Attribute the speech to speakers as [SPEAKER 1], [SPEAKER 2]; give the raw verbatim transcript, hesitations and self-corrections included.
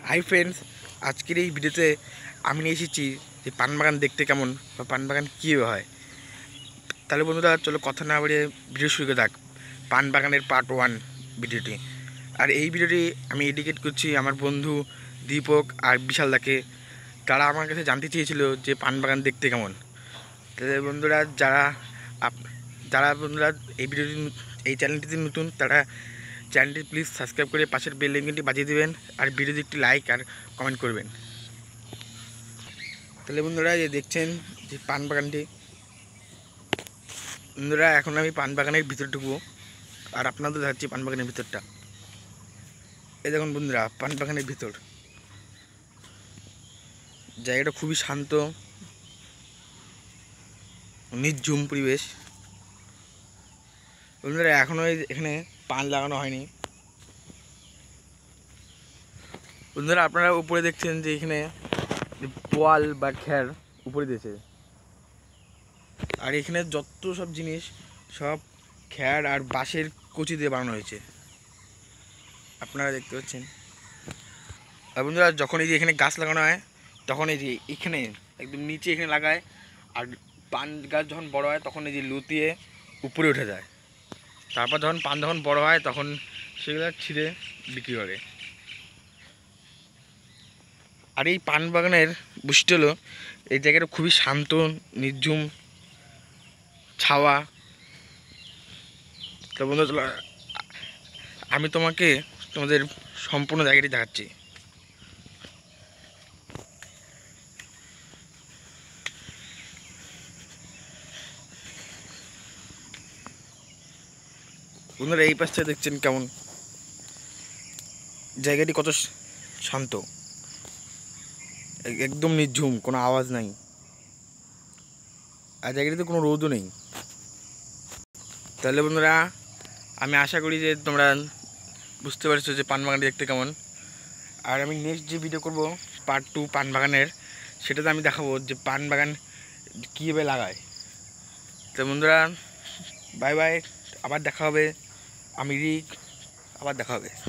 [SPEAKER 1] Hi friends, আজকের এই ভিডিওতে আমি নিয়ে এসেছি যে পান বাগান দেখতে কেমন বা পান বাগান কীভাবে হয়। তাহলে বন্ধুরা চলো কথা না বাড়িয়ে ভিডিও শুরু করে থাক। পান বাগানের পার্ট ওয়ান ভিডিওটি। আর এই ভিডিওটি আমি এডিকেট করছি আমার বন্ধু দীপক আর বিশাল দাকে। তারা আমার কাছে জানতে চেয়েছিল যে পান বাগান দেখতে কেমন। তাহলে বন্ধুরা যারা যারা বন্ধুরা এই ভিডিওটি এই চ্যানেলটিতে নতুন, তারা চ্যানেলটি প্লিজ সাবস্ক্রাইব করে পাশের বেল আইকনটি বাজিয়ে দেবেন আর ভিডিওতে একটি লাইক আর কমেন্ট করবেন। তাহলে বন্ধুরা যে দেখছেন যে পান বাগানটি, বন্ধুরা এখন আমি পান বাগানের ভিতরে ঢুকবো আর আপনাদের দেখাচ্ছি পান বাগানের ভিতরটা। এই দেখুন বন্ধুরা, পান বাগানের ভিতর জায়গাটা খুবই শান্ত, নির্ঝুম পরিবেশ। বন্ধুরা এখনও এখানে পান লাগানো হয়নি। বন্ধুরা আপনারা উপরে দেখছেন যে এখানে পোয়াল বা খ্যার উপরে দিয়েছে, আর এখানে যত সব জিনিস সব খ্যার আর বাঁশের কচি দিয়ে বানানো হয়েছে, আপনারা দেখতে পাচ্ছেন। আর বন্ধুরা যখন এই যে এখানে গাছ লাগানো হয় তখন এই যে এখানে একদম নিচে এখানে লাগায়, আর পান গাছ যখন বড় হয় তখন এই যে লুতিয়ে উপরে উঠে যায়। তারপর যখন পান যখন বড় হয় তখন সেগুলো ছিঁড়ে বিক্রি করে। আর এই পান বাগানের বৈশিষ্ট্য হলো এই জায়গাটা খুবই শান্ত, নির্ঝুম, ছাওয়া। তো বন্ধু চলো আমি তোমাকে তোমাদের সম্পূর্ণ জায়গাটি দেখাচ্ছি। বন্ধুরা এই পাশটা দেখছেন কেমন জায়গাটি কত শান্ত, একদম নির্ঝুম, কোনো আওয়াজ নাই, আর জায়গাটিতে কোনো রোদও নেই। তাহলে বন্ধুরা আমি আশা করি যে তোমরা বুঝতে পারছো যে পান বাগানটি দেখতে কেমন। আর আমি নেক্সট যে ভিডিও করব পার্ট টু পান বাগানের, সেটাতে আমি দেখাবো যে পান বাগান কীভাবে লাগায়। তো বন্ধুরা বাই বাই, আবার দেখা হবে। আমি রিক, আবার দেখা হবে।